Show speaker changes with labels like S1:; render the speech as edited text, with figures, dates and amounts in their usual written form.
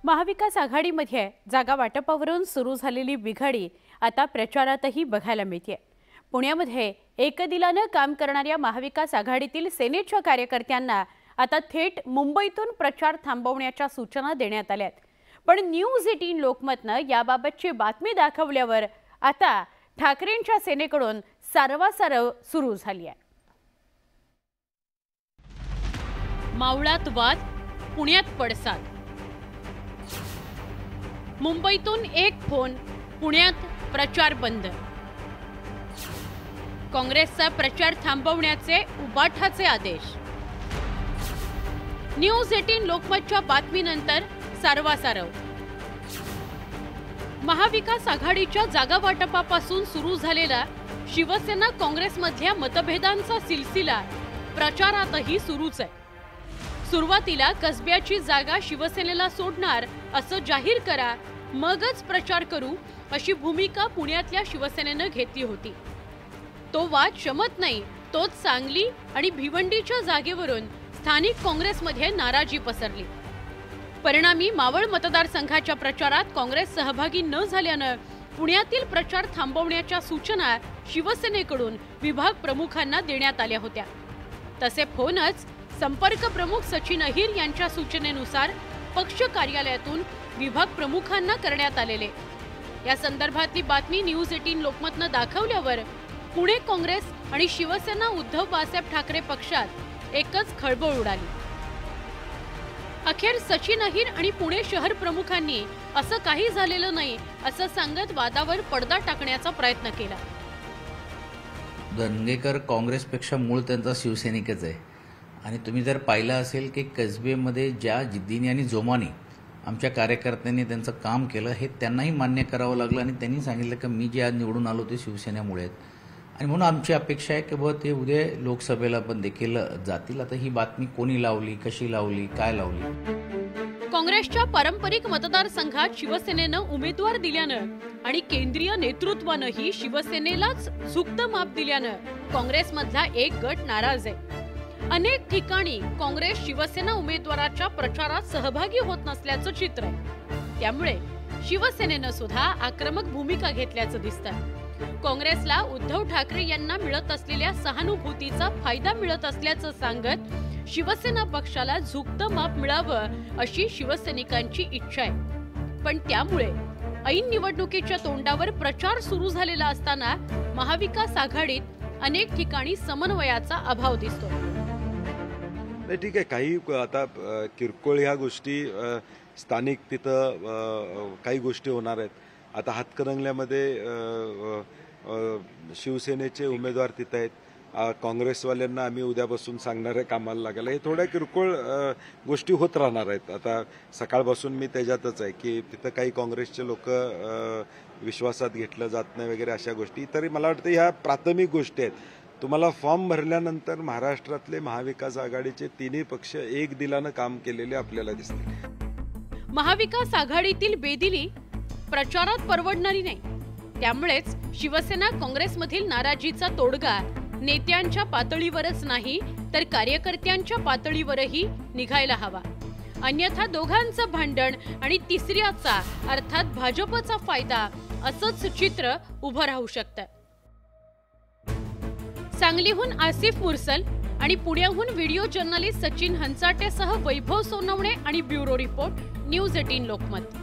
S1: महाविकास आघाडीमध्ये जागा वाटपावरून सुरू झालेली बिघाडी आता प्रचारातही बघायला मिळते। पुण्यामध्ये एकदिलानं काम करणाऱ्या महाविकास आघाडीतील सेनेच्या कार्यकर्त्यांना आता थेट मुंबईतून प्रचार थांबवण्याच्या सूचना देण्यात आल्यात। पण न्यूज 18 लोकमतनं याबाबतची बातमी दाखवल्यावर आता ठाकरेंच्या सेनेकडून सारवासारव सुरू झाली आहे। मावळात वाद, पुण्यात पडसाद। मुंबईतून एक फोन, पुण्यात प्रचार बंद। काँग्रेसचा प्रचार थांबवण्याचे उबाठाचे आदेश। न्यूज 18 लोकमतच्या बातमीनंतर सारवासारव। महाविकास आघाडीच्या जागा वाटपापासून सुरू झालेला शिवसेना काँग्रेसमधल्या मतभेदांचा सिलसिला प्रचारातही सुरूच आहे। सुरुवातीला कसब्याची जागा शिवसेनेला सोडणार असं जाहीर करा, मगच प्रचार करू अशी भूमिका पुण्यातल्या शिवसेनेनं घेतली होती। तो वाद शमत नाही, तोच सांगली आणि भिवंडीच्या जागेवरून स्थानिक काँग्रेसमध्ये नाराजी पसरली। परिणामी मावळ मतदारसंघाच्या प्रचारात काँग्रेस सहभागी न झाल्यानं पुण्यातील प्रचार थांबवण्याच्या सूचना शिवसेनेकडून विभाग प्रमुखांना देण्यात आल्या होत्या। तसे फोनच संपर्क प्रमुख सचिन अहिर यांच्या सूचनेनुसार पक्ष कार्यालयातून विभाग प्रमुखांना करण्यात आलेले। या संदर्भातली बातमी न्यूज 18 लोकमतनं दाखवल्यावर पुणे काँग्रेस आणि शिवसेना उद्धव बाळासाहेब ठाकरे पक्षात एकच खळबळ उडाली। अखेर सचिन अहिर आणि पुणे शहर प्रमुखांनी असं काही झालेलं नाही असं सांगत वादावर पडदा टाकण्याचा प्रयत्न केला।
S2: दंगेकर काँग्रेसपेक्षा मूळ त्यांचा शिवसैनिकच आहे आणि तुम्ही जर पाहिलं असेल की कसबेमध्ये ज्या जिद्दीने आणि जोमाने आमच्या कार्यकर्त्यांनी त्यांचं काम केलं हे त्यांनाही मान्य करावं लागलं आणि त्यांनी सांगितलं की मी जे आज निवडून आलो ते शिवसेनेमुळे आहेत आणि म्हणून आमची अपेक्षा आहे की बुवा ते उद्या लोकसभेला पण देखील जातील। आता ही बातमी कोणी लावली, कशी लावली, काय लावली?
S1: काँग्रेसच्या पारंपरिक मतदारसंघात शिवसेनेनं उमेदवार दिल्यानं आणि केंद्रीय नेतृत्वानंही शिवसेनेलाच झुकतं माप दिल्यानं काँग्रेसमधला एक गट नाराज आहे। अनेक ठिकाणी काँग्रेस शिवसेना उमेदवाराच्या प्रचारात सहभागी होत नसल्याचं चित्र आहे। त्यामुळे शिवसेनेनं सुद्धा आक्रमक भूमिका घेतल्याचं दिसतं। काँग्रेसला उद्धव ठाकरे यांना मिळत असलेल्या सहानुभूतीचा फायदा मिळत असल्याचं सांगत शिवसेना पक्षाला झुकतं माप मिळावं अशी शिवसैनिकांची इच्छा आहे। पण त्यामुळे ऐन निवडणुकीच्या तोंडावर प्रचार सुरू झालेला असताना महाविकास आघाडीत अनेक ठिकाणी समन्वयाचा अभाव दिसतो।
S3: नाही, ठीक आहे, काही आता किरकोळ ह्या गोष्टी स्थानिक तिथं काही गोष्टी होणार आहेत। आता हातकणंगल्यामध्ये शिवसेनेचे उमेदवार तिथं आहेत, काँग्रेसवाल्यांना आम्ही उद्यापासून सांगणार आहे कामाला लागायला। हे थोड्या किरकोळ गोष्टी होत राहणार आहेत। आता सकाळपासून मी त्याच्यातच आहे की तिथं काही काँग्रेसचे लोक विश्वासात घेतलं जात नाही वगैरे अशा गोष्टी। तरी मला वाटतं ह्या प्राथमिक गोष्टी आहेत। तुम्हाला फॉर्म भरल्यानंतर महाराष्ट्रातले महाविकास आघाडीचे तिन्ही पक्ष एक दिलानं काम केलेले आपल्याला दिसतील।
S1: महाविकास आघाडीतील बेदिली प्रचारात परवडणारी नाही। त्यामुळेच शिवसेना काँग्रेसमधील नाराजीचा तोडगा नेत्यांच्या पातळीवरच नाही तर कार्यकर्त्यांच्या पातळीवरही निघायला हवा। अन्यथा दोघांचं भांडण आणि तिसऱ्याचा अर्थात भाजपचा फायदा असंच चित्र उभं राहू शकतं। सांगलीहून आसिफ मुरसल आणि पुण्याहून व्हिडिओ जर्नलिस्ट सचिन हंचाटेसह वैभव सोनवणे आणि ब्युरो रिपोर्ट न्यूज 18 लोकमत।